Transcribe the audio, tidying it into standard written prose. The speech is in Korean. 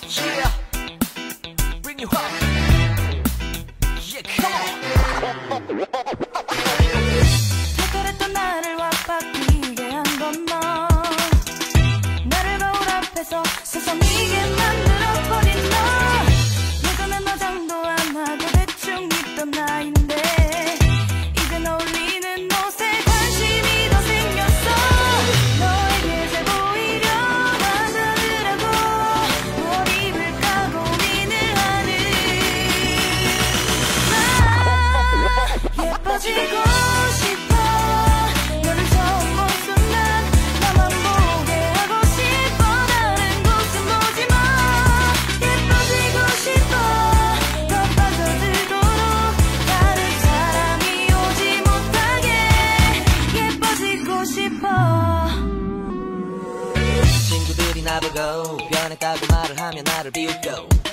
Yeah, bring you up. Yeah, come on. 특별했던 나를 와바뀌게 한 건 너. 나를 거울 앞에서 세상이게 만들어버린 너. 예전엔 화장도 안 하고 대충 입던 나인데 이젠 어울리는 옷에 관심이 더 생겼어. 너에게 잘 보이려 하더라고 뭘 입을까 고민을 하는 나. 예뻐지고 싶어. 너를 처음 본 순간 나만 보게 하고 싶어. 다른 곳은 보지 마. 예뻐지고 싶어. 더 빠져들도록 다른 사람이 오지 못하게 예뻐지고 싶어. 친구들이 나보고 변했다고 말을 하면 나를 비웃고